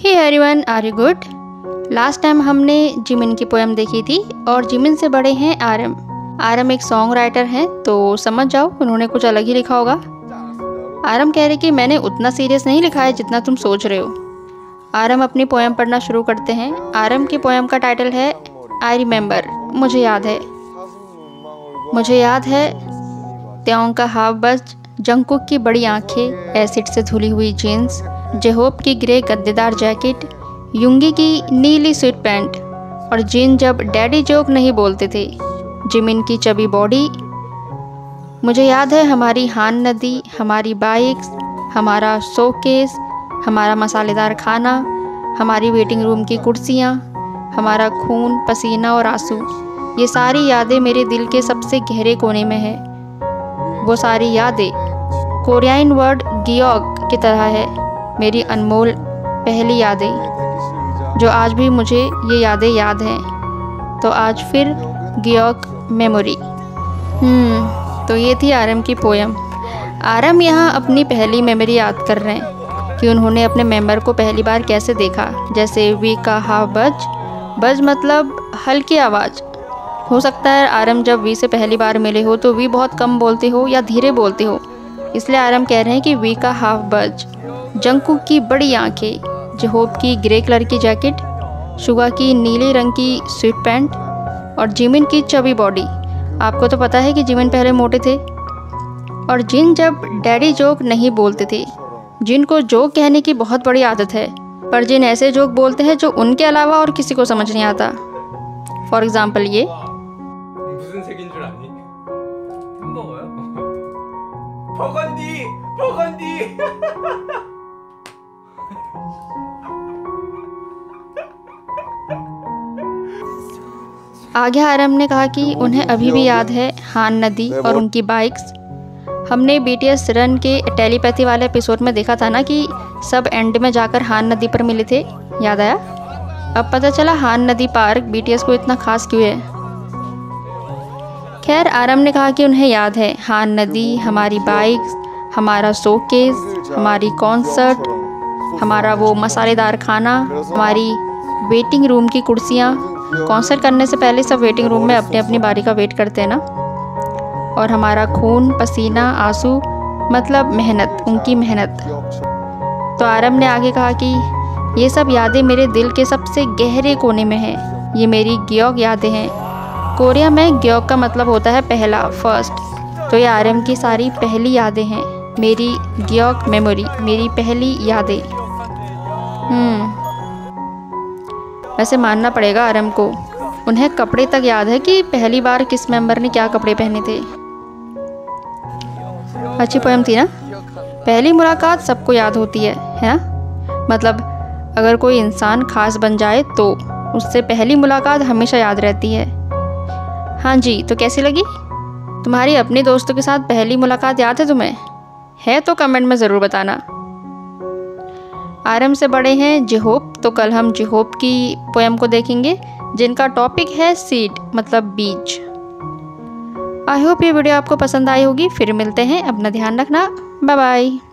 Hey everyone, are you good? Last time हमने Jimin की poem देखी थी और जिमिन से बड़े हैं आरम। आरम एक सॉन्ग राइटर हैं, तो समझ जाओ उन्होंने कुछ अलग ही लिखा होगा। आरम कह रहे कि मैंने उतना सीरियस नहीं लिखा है जितना तुम सोच रहे हो। आरम अपनी पोएम पढ़ना शुरू करते हैं। आरम की पोएम का टाइटल है आई रिमेंबर, मुझे याद है। मुझे याद है त्योंग का हाफ बज, जंगकुक की बड़ी आंखें, एसिड से धुली हुई जीन्स, जेहोप की ग्रे गद्देदार जैकेट, युंगी की नीली स्वीट पैंट और जिन जब डैडी जोक नहीं बोलते थे, जिमिन की चबी बॉडी। मुझे याद है हमारी हान नदी, हमारी बाइक्स, हमारा शोकेस, हमारा मसालेदार खाना, हमारी वेटिंग रूम की कुर्सियाँ, हमारा खून, पसीना और आंसू। ये सारी यादें मेरे दिल के सबसे गहरे कोने में है। वो सारी यादें कोरियान वर्ड गियोक की तरह है, मेरी अनमोल पहली यादें, जो आज भी मुझे ये यादें याद हैं। तो आज फिर गियोक मेमोरी। तो ये थी आरम की पोएम। आरम यहाँ अपनी पहली मेमोरी याद कर रहे हैं कि उन्होंने अपने मेंबर को पहली बार कैसे देखा। जैसे वी का हाफ बज, बज मतलब हल्की आवाज़। हो सकता है आरम जब वी से पहली बार मिले हो तो वी बहुत कम बोलते हो या धीरे बोलते हो, इसलिए आरम कह रहे हैं कि वी का हाफ बज, जंगकुक की बड़ी आंखें, जेहोप की ग्रे कलर की जैकेट, शुगा की नीले रंग की स्वीट पैंट और जिमिन की चबी बॉडी। आपको तो पता है कि जिमिन पहले मोटे थे। और जिन जब डैडी जोक नहीं बोलते थे। जिन को जोक कहने की बहुत बड़ी आदत है, पर जिन ऐसे जोक बोलते हैं जो उनके अलावा और किसी को समझ नहीं आता। फॉर एग्जाम्पल ये आगे आरम ने कहा कि उन्हें अभी भी याद है हान नदी और उनकी बाइक्स। हमने BTS रन के टेलीपैथी वाले एपिसोड में देखा था ना कि सब एंड में जाकर हान नदी पर मिले थे, याद आया? अब पता चला हान नदी पार्क BTS को इतना खास क्यों है। खैर, आरम ने कहा कि उन्हें याद है हान नदी, हमारी बाइक्स, हमारा शोकेस, हमारी कॉन्सर्ट, हमारा वो मसालेदार खाना, हमारी वेटिंग रूम की कुर्सियाँ। कॉन्सर्ट करने से पहले सब वेटिंग रूम में अपनी अपनी बारी का वेट करते हैं ना। और हमारा खून, पसीना, आंसू मतलब मेहनत, उनकी मेहनत। तो आरम ने आगे कहा कि ये सब यादें मेरे दिल के सबसे गहरे कोने में हैं। ये मेरी गियोक यादें हैं। कोरिया में गियोक का मतलब होता है पहला, फर्स्ट। तो ये आरम की सारी पहली यादें हैं, मेरी गियोक मेमोरी, मेरी पहली यादें। वैसे मानना पड़ेगा आरम को, उन्हें कपड़े तक याद है कि पहली बार किस मेंबर ने क्या कपड़े पहने थे। अच्छी पोएम थी ना। पहली मुलाकात सबको याद होती है ना? मतलब अगर कोई इंसान खास बन जाए तो उससे पहली मुलाकात हमेशा याद रहती है। हाँ जी, तो कैसी लगी? तुम्हारी अपने दोस्तों के साथ पहली मुलाकात याद है तुम्हें? है तो कमेंट में ज़रूर बताना। आरम से बड़े हैं जेहोप, तो कल हम जेहोप की पोएम को देखेंगे जिनका टॉपिक है सीड मतलब बीज। आई होप ये वीडियो आपको पसंद आई होगी। फिर मिलते हैं, अपना ध्यान रखना, बाय बाय।